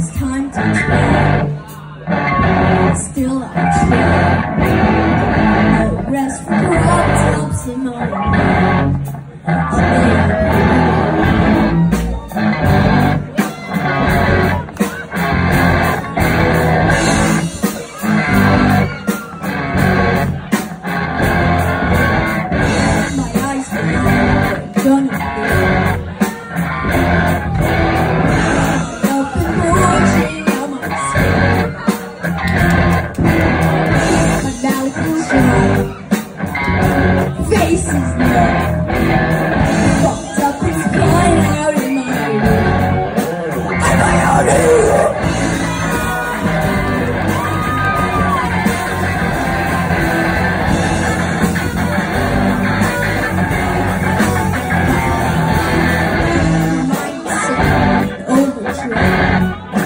it's time to try. Still I try. No rest for problems in my mind. My eyes are gonna faces now, fucked up and flying out in my room. Am I out of here? Mindset overdrive.